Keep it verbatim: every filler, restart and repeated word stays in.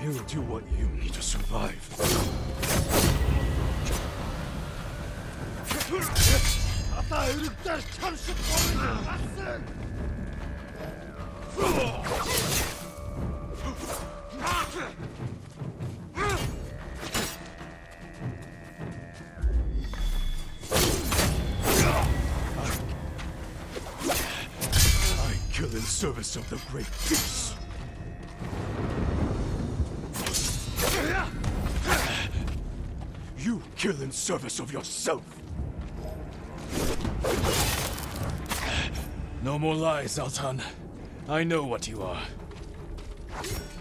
You'll do what you need to survive. Ата өргөдөр чам шиг болон гасан. I kill in service of the Great Peace. You kill in service of yourself. No more lies, Zaltan. I know what you are.